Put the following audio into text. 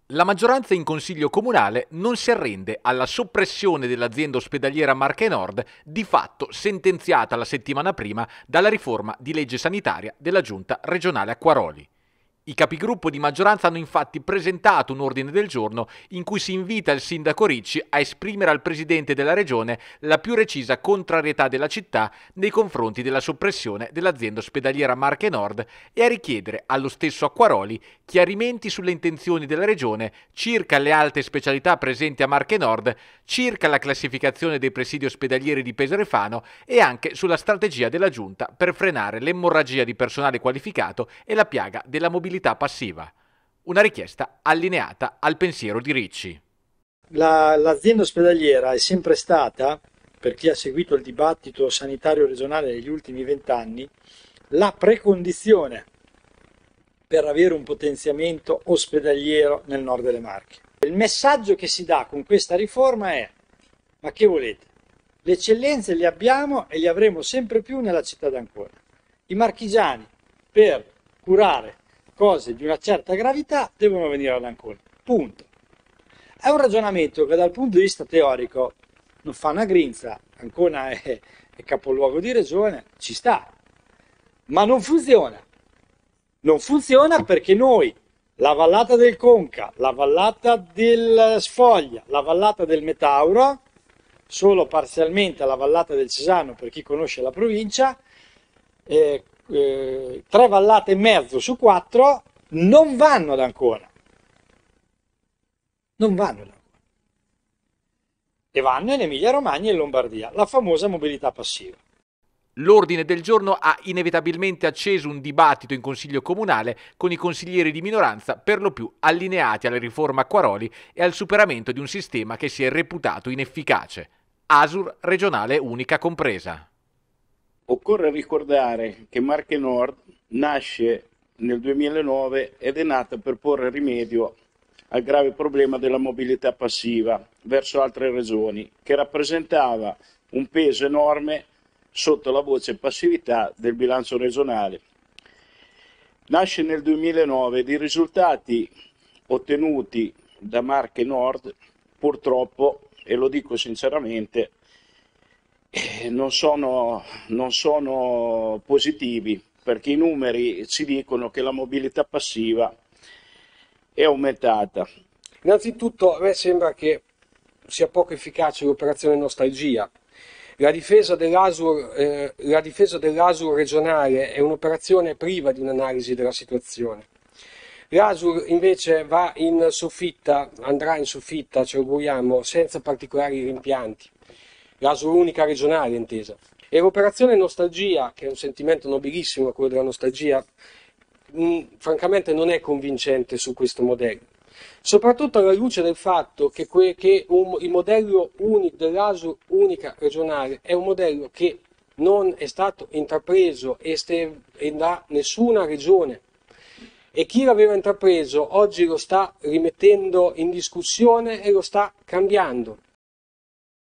La maggioranza in Consiglio Comunale non si arrende alla soppressione dell'azienda ospedaliera Marche Nord, di fatto sentenziata la settimana prima dalla riforma di legge sanitaria della Giunta regionale Acquaroli. I capigruppo di maggioranza hanno infatti presentato un ordine del giorno in cui si invita il sindaco Ricci a esprimere al presidente della regione la più recisa contrarietà della città nei confronti della soppressione dell'azienda ospedaliera Marche Nord e a richiedere allo stesso Acquaroli chiarimenti sulle intenzioni della regione circa le alte specialità presenti a Marche Nord, circa la classificazione dei presidi ospedalieri di Pesarefano e anche sulla strategia della giunta per frenare l'emorragia di personale qualificato e la piaga della mobilità passiva. Una richiesta allineata al pensiero di Ricci. L'azienda ospedaliera è sempre stata, per chi ha seguito il dibattito sanitario regionale negli ultimi 20 anni, la precondizione per avere un potenziamento ospedaliero nel nord delle Marche. Il messaggio che si dà con questa riforma è: ma che volete? Le eccellenze le abbiamo e le avremo sempre più nella città d'Ancona. I marchigiani, per curare cose di una certa gravità, devono venire ad Ancona. Punto. È un ragionamento che dal punto di vista teorico non fa una grinza. Ancona è capoluogo di regione, ci sta, ma non funziona. Non funziona perché noi, la vallata del Conca, la vallata del Sfoglia, la vallata del Metauro, solo parzialmente la vallata del Cesano per chi conosce la provincia, 3 vallate e mezzo su 4 non vanno ad Ancona. Non vanno ad Ancona. E vanno in Emilia Romagna e in Lombardia, la famosa mobilità passiva. L'ordine del giorno ha inevitabilmente acceso un dibattito in Consiglio Comunale con i consiglieri di minoranza per lo più allineati alla riforma Acquaroli e al superamento di un sistema che si è reputato inefficace. ASUR regionale unica compresa. Occorre ricordare che Marche Nord nasce nel 2009 ed è nata per porre rimedio al grave problema della mobilità passiva verso altre regioni, che rappresentava un peso enorme sotto la voce passività del bilancio regionale. Nasce nel 2009 ed i risultati ottenuti da Marche Nord, purtroppo, e lo dico sinceramente, non sono positivi, perché i numeri ci dicono che la mobilità passiva è aumentata. Innanzitutto a me sembra che sia poco efficace l'operazione Nostalgia. La difesa dell'ASUR regionale è un'operazione priva di un'analisi della situazione. L'ASUR invece va in soffitta, andrà in soffitta, ci auguriamo, senza particolari rimpianti. L'ASUR unica regionale intesa. E l'operazione Nostalgia, che è un sentimento nobilissimo quello della nostalgia, francamente non è convincente su questo modello. Soprattutto alla luce del fatto che il modello dell'ASUR unica regionale è un modello che non è stato intrapreso da nessuna regione, e chi l'aveva intrapreso oggi lo sta rimettendo in discussione e lo sta cambiando.